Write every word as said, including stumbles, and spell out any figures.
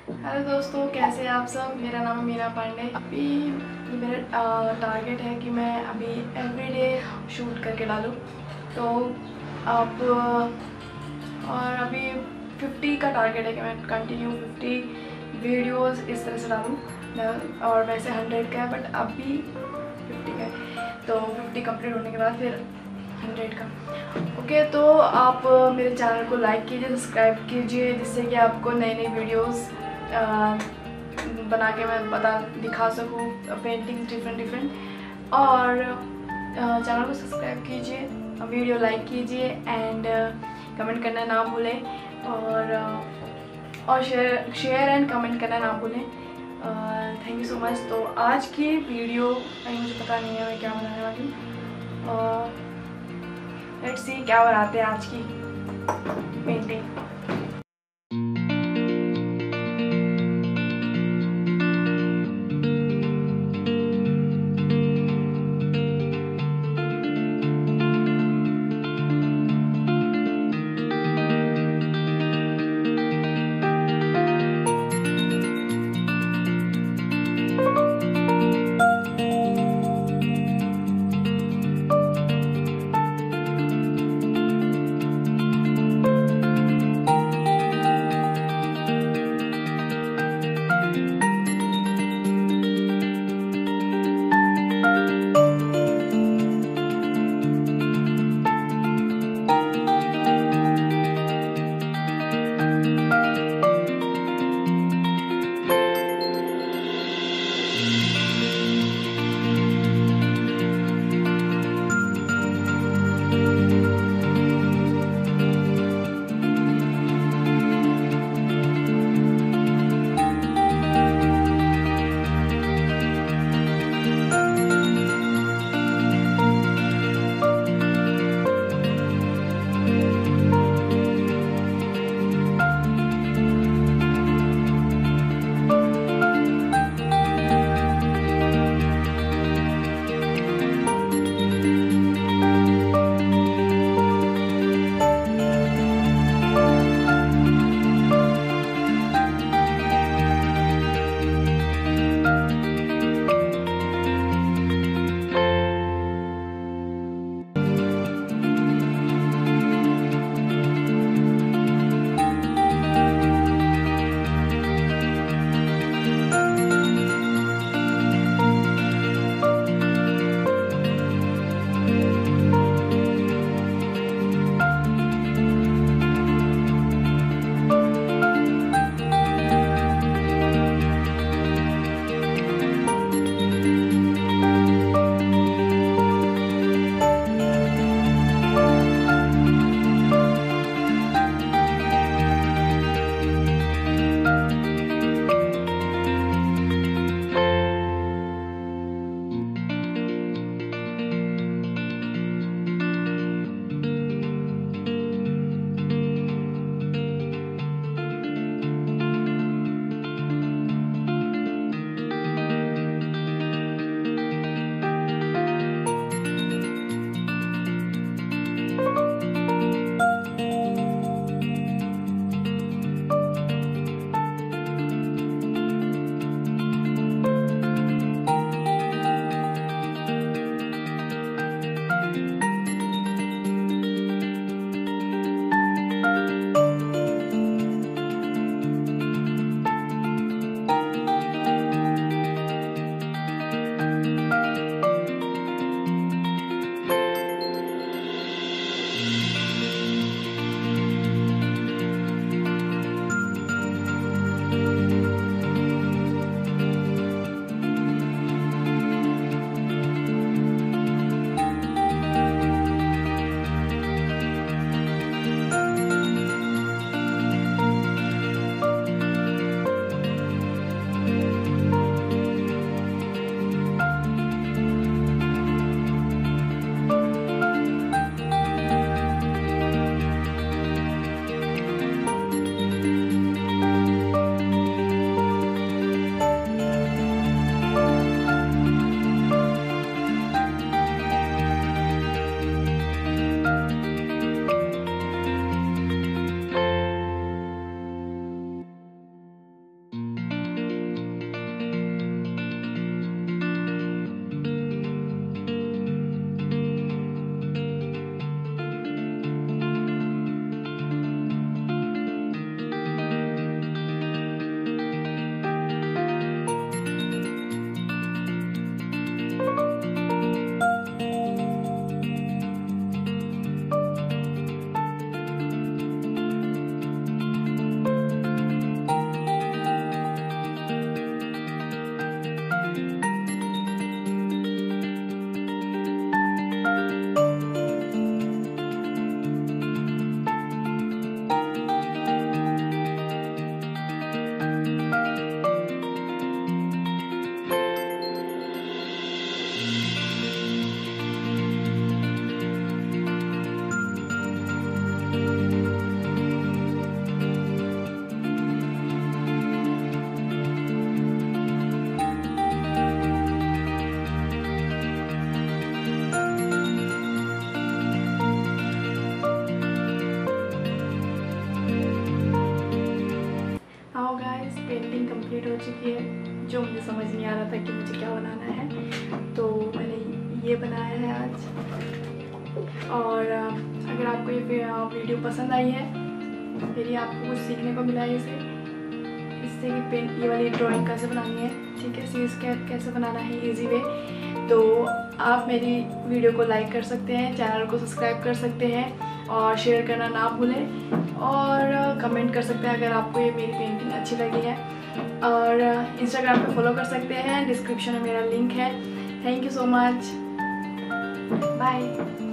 Hello दोस्तों, कैसे हैं आप सब। मेरा नाम है मीरा पांडे। अभी मेरा टारगेट है कि मैं अभी एवरीडे शूट करके डालूँ। तो अब और अभी फिफ्टी का टारगेट है कि मैं कंटिन्यू फिफ्टी वीडियोस इस तरह से डालूँ। और वैसे हंड्रेड का है, बट अभी फिफ्टी का है। तो फिफ्टी कंप्लीट होने के बाद फिर हंड्रेड का। ओके, तो आप मेरे चैनल को लाइक कीजिए, सब्सक्राइब कीजिए, जिससे कि आपको नई नई वीडियोस बना के मैं बता दिखा सकूँ, पेंटिंग डिफरेंट डिफरेंट। और चैनल को सब्सक्राइब कीजिए, वीडियो लाइक कीजिए एंड कमेंट करना ना भूलें। और और शेयर शेयर एंड कमेंट करना ना भूलें। Thank you so much. तो आज की वीडियो मुझे पता नहीं है मैं क्या बनाने वाली हूँ। लेट्स सी क्या बनाते हैं आज की पेंटिंग। कंप्लीट हो चुकी है, जो मुझे समझ नहीं आ रहा था कि मुझे क्या बनाना है, तो मैंने ये बनाया है आज। और अगर आपको ये वीडियो पसंद आई है, यदि आपको कुछ सीखने को मिला है इसे इससे कि पेन ये वाली ड्राइंग कैसे बनानी है, ठीक है, सीरीज कैसे बनाना है इजी वे, तो आप मेरी वीडियो को लाइक कर सकते हैं, चैनल को सब्सक्राइब कर सकते हैं और शेयर करना ना भूलें, और कमेंट कर सकते हैं अगर आपको ये मेरी पेंटिंग अच्छी लगी है, और इंस्टाग्राम पे फॉलो कर सकते हैं, डिस्क्रिप्शन में मेरा लिंक है। Thank you so much, bye.